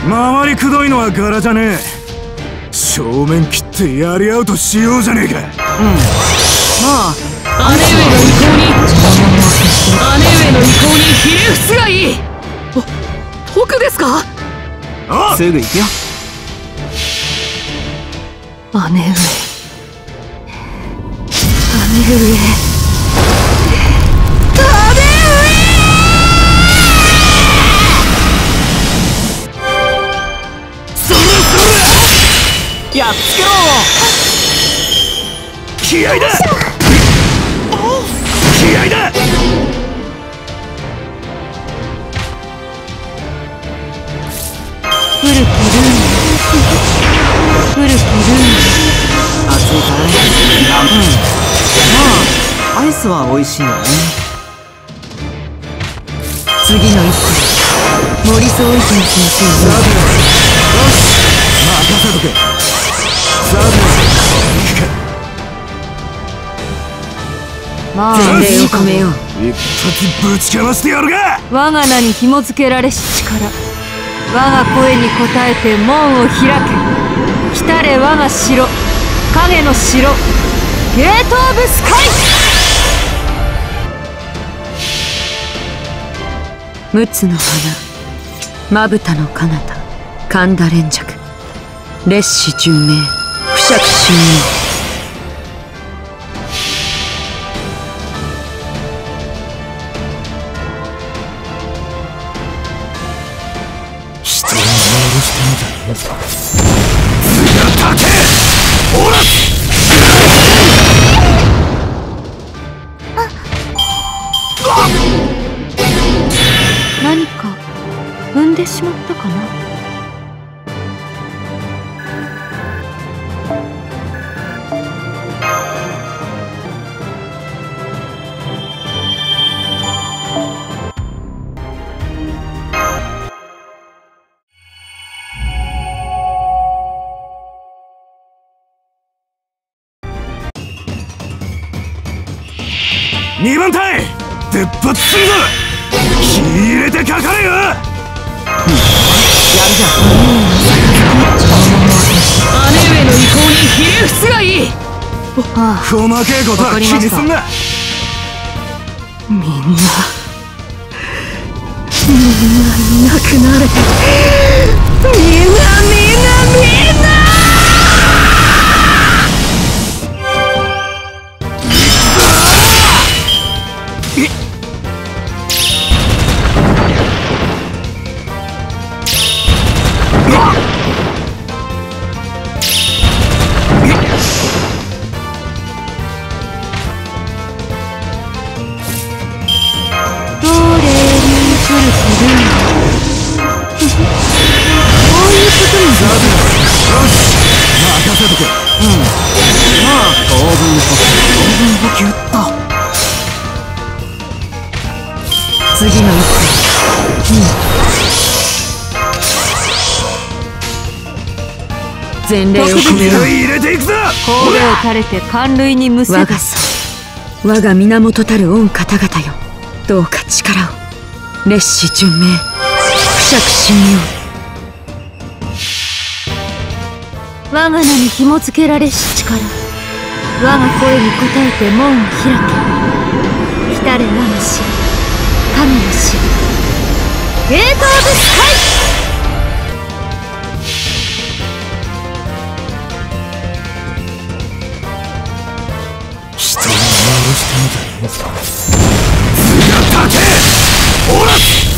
回りくどいのは柄じゃねえ。正面切ってやり合うとしようじゃねえか。 まあ姉上の意向にひれ伏すがいい。僕ですか？ すぐ行くよ。 姉上やっつけろ。 気合だ。気合だ。 古きルー熱いかい？まあアイスは美味しいよね。 次の一手森総意見先生。 よし任せとけ。 まあ礼を込めよう。 一発ぶちかましてやるが。 我が名に紐付けられし力、我が声に応えて門を開け。来たれ我が城、影の城、ゲートオブスカイ。陸奥の花、まぶたの彼方、神田連雀、烈士順命、不釈神明。 人に戻してみたら次は立て。ほら何か踏んでしまったかな。 2番隊出発するぞ。気入れてかかれよ。やるじゃん。 姉上の意向にひれ伏すがいい。 細けえことは気にすんな。 みんないなくなれ。みんな次の一手、前例を込めろ。 入れていくぞ。 神戸を垂れて寒類にむせば。我が源たる御方々よ、どうか力を。烈士順命、不釈神明。我が名に紐付けられし力、我が声に応えて門を開け。来たれ我が城、神の城、ゲートオブスカイ。 人に戻してみたら次は立て。ほら